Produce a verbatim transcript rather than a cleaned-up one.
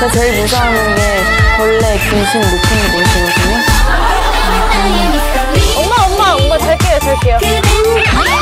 제가 제일 무서워하는 게 벌레, 귀신, 노팽이 넷이거든요. 엄마 엄마 엄마 잘게요 잘게요.